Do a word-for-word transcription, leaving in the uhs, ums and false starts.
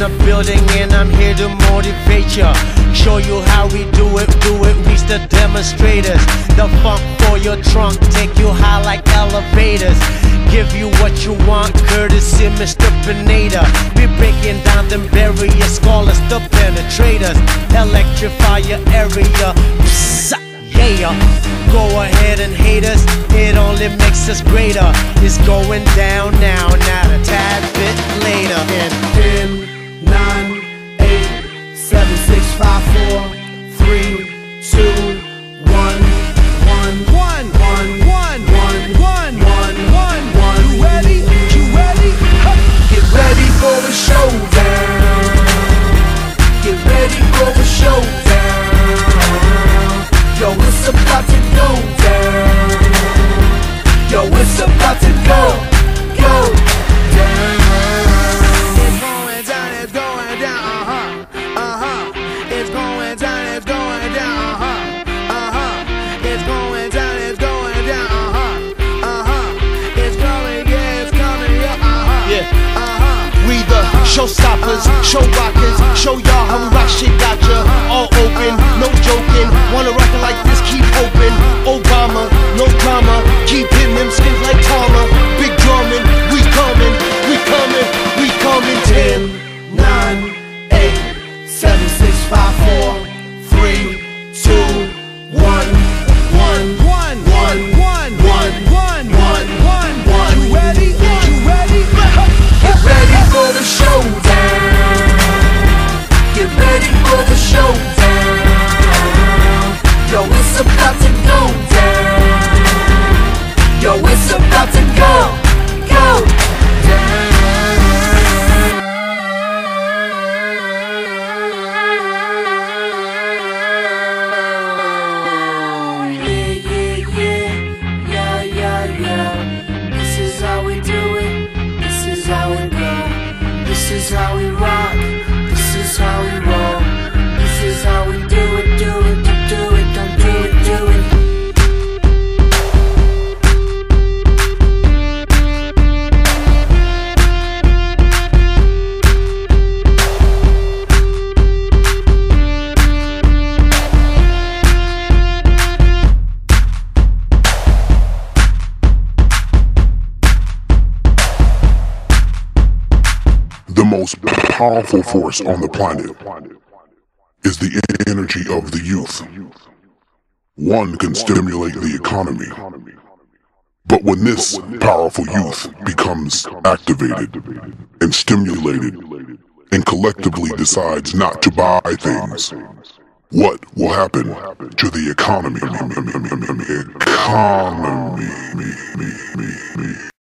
the building and I'm here to motivate ya. Show you how we do it, do it, reach the demonstrators. The funk for your trunk, take you high like elevators. Give you what you want, courtesy Mister Pineda. We breaking down them barriers, call us the penetrators. Electrify your area, psst, yeah. Go ahead and hate us, it only makes us greater. It's going down now, not a tad bit later. In ten, nine, eight, seven, six, five, four, three, two, one, one, one, one, one, one, one, one, one, one. You ready? You ready? Get ready for the showdown. Get ready for the showdown. Yo, it's about to go down. Yo, it's about to go, go down. It's going down, it's going down, uh-huh, uh-huh. It's going down, it's going down, uh-huh, uh-huh. It's going down, it's going down, uh-huh, uh-huh. It's coming, yeah, it's coming, yeah, uh-huh, yeah, uh-huh. We the showstoppers, uh-huh. show rockers, uh-huh. show y'all how we rock shit, gotcha. All open, uh-huh. no joking. Wanna rock it like this, keep open. Obama, no drama. Keep hitting them skins like Tama. Big drumming, we coming, we coming, we coming. Ten, nine, eight, seven, six, five, four, three, two, one, one, one, one, one, one, one, one, one, one. You ready? You ready? Get ready for the showdown. Get ready for the showdown. Yo, it's about to go down. Yo, it's about to go, go down. Yeah, yeah, yeah, yeah, yeah, yeah. This is how we do it. This is how we go. This is how we rock. This is how we roll. This is how we do it, do it, do, do it, don't do it, do it. The most powerful force on the planet is the energy of the youth. One can stimulate the economy, but when this powerful youth becomes activated and stimulated and collectively decides not to buy things, what will happen to the economy? Economy.